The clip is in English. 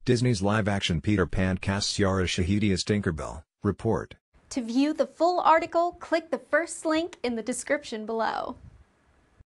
Disney's live-action Peter Pan casts Yara Shahidi as Tinkerbell. Report. To view the full article, click the first link in the description below.